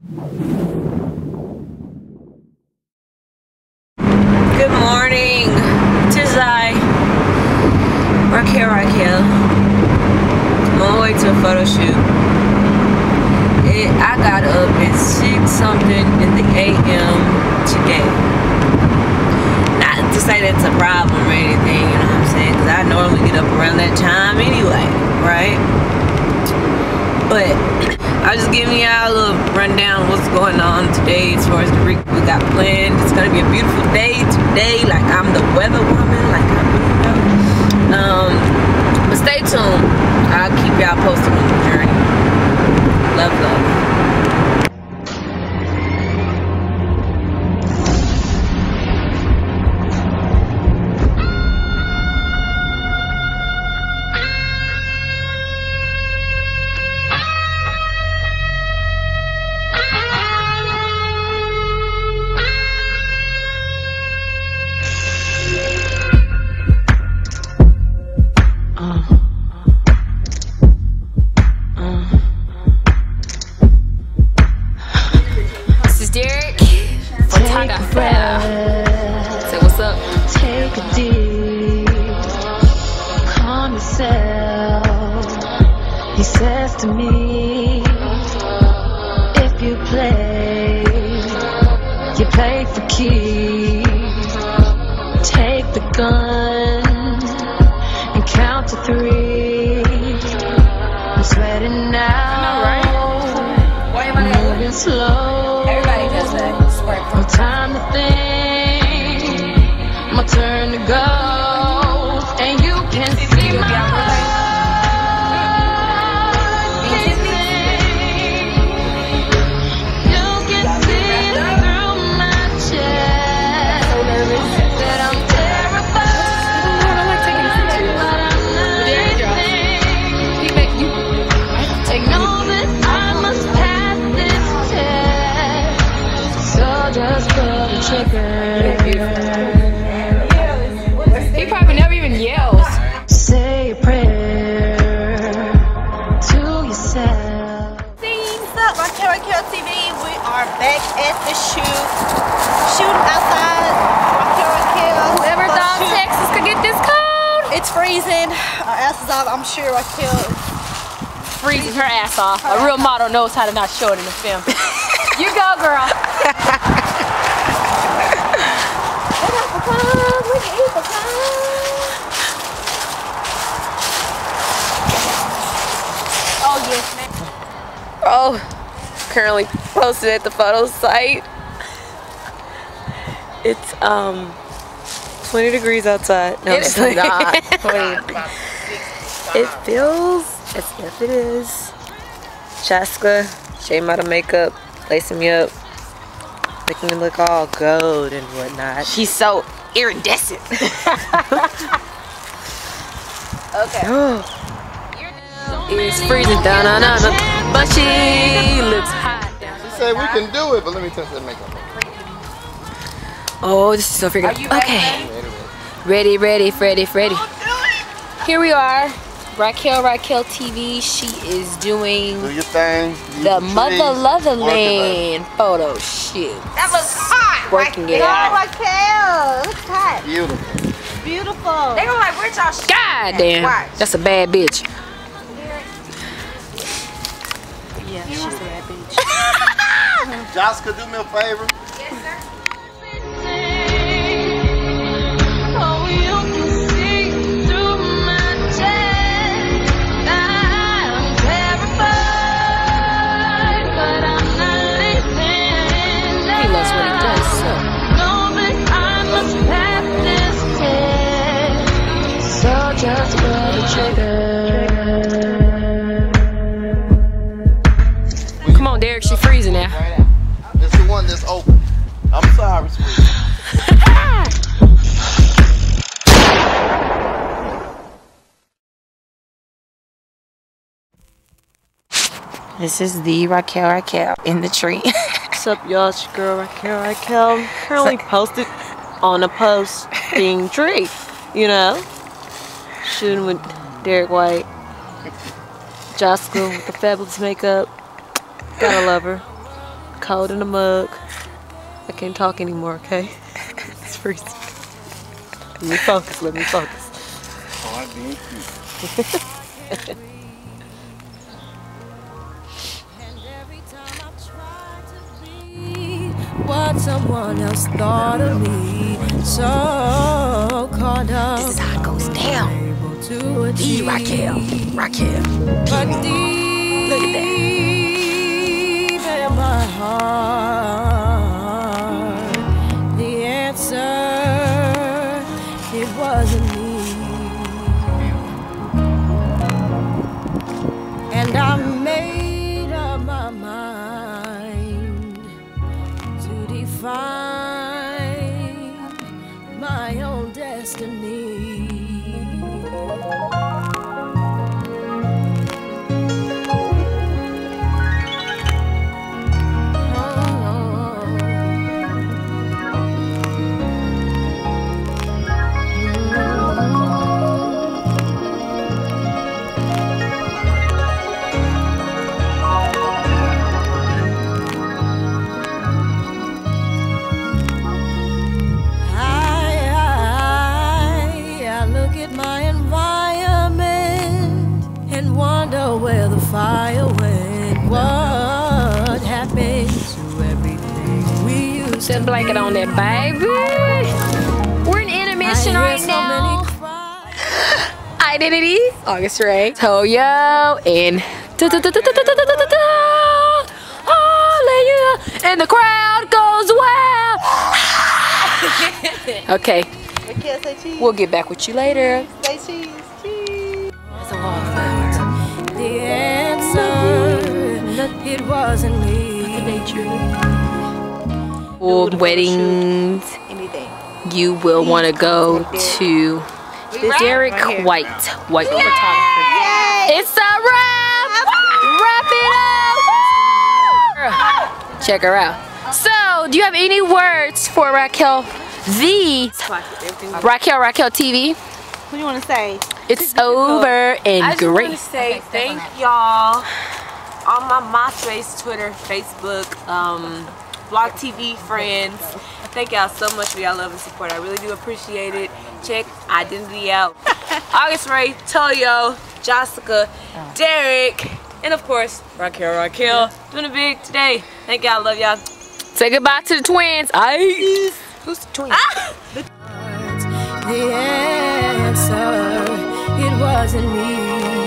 Good morning, Tizai. Raquel. I'm on my way to a photo shoot. I got up at 6 something in the AM today. Not to say that's a problem or anything, you know what I'm saying? Because I normally get up around that time anyway, right? But I was just giving y'all a little rundown of what's going on today as far as the week we got planned. It's gonna be a beautiful day today, like I'm the weather woman, like I really know. But stay tuned. I'll keep y'all posted on the journey. Love. This is Derek from Taga Fair. Say what's up. Take a deep, calm yourself. He says to me, if you play for keeps. Take the gun and count to 3. I'm sweating now. Why am I moving slow. Everybody does that. No time to think. My turn to go. And you can see my heart. You can see through my chest that I'm terrified. But I'm not listening. I know that I must pass this test. So just pull the trigger. He probably never even yells. Say a prayer to yourself. What's up, Raquel TV? We are back at the shoot. Shooting outside. Raquel. Whoever thought Texas could get this cold. It's freezing. Our asses off. I'm sure Raquel is Freezing her ass off. A real model knows how to not show it in the film. You go, girl. Oh yes, ma'am. Oh, currently posted at the photo site. It's 20 degrees outside. No, it's not. It feels as if it is. Jessica, shade my makeup, lacing me up, making me look all gold and whatnot. She's so iridescent. Okay. It's freezing down, but she looks hot. She said we can do it, but let me touch that makeup. Oh, this is so freaking. Okay. Ready. Here we are. Raquel TV. She is doing Do your thing. the Mother Leatherland photo shoot. That was hot. Working it Go, out. Raquel. Looks hot. Beautiful. Beautiful. They gonna like, where's y'all shit? God damn. Watch. That's a bad bitch. Yeah, she's a bad bitch. Jessica, do me a favor. Yes, sir. Oh, you can see through my chest. I'm terrified, but I'm not listening. He loves what he does. So. Know that I must pass this test. So just pull the trigger. Come on, Derek. She freezing now. This is the one that's open. I'm sorry, sweetie. This is the Raquel in the tree. What's up, y'all? It's your girl Raquel. Currently posted on a posting tree, you know, shooting with Derek White, Jessica with the fabulous makeup. Gotta love her. cold in the mug. I can't talk anymore, okay? It's freezing. Let me focus, let me focus. Oh, I'm being cute. What someone else thought of me, so caught up. This is how it goes down. Raquel. But deep in my heart, the answer, it wasn't me. And I made up my mind to define my own destiny. Where the fire went, what happened to everything we used Put that blanket on there, baby. We're in intermission right now. Identity, August Ray, Toyo, and and the crowd goes wild. Okay, we'll get back with you later. Say cheese, cheese. It's a wallflower. The answer, it wasn't me. Old weddings, Anything. you will want to go to Derek White photographer. It's a wrap! Wrap it up! Check her out. So, do you have any words for Raquel? Raquel TV? What do you want to say? It's over and I just want great. to say thank y'all on my MySpace, Twitter, Facebook, Blog TV friends. Thank y'all so much for y'all love and support. I really do appreciate it. Check Identity out. August Ray, Toyo, Jessica, Derek, and of course Raquel. Doing it big today. Thank y'all. Love y'all. Say goodbye to the twins. Who's the twin? The answer, it wasn't me.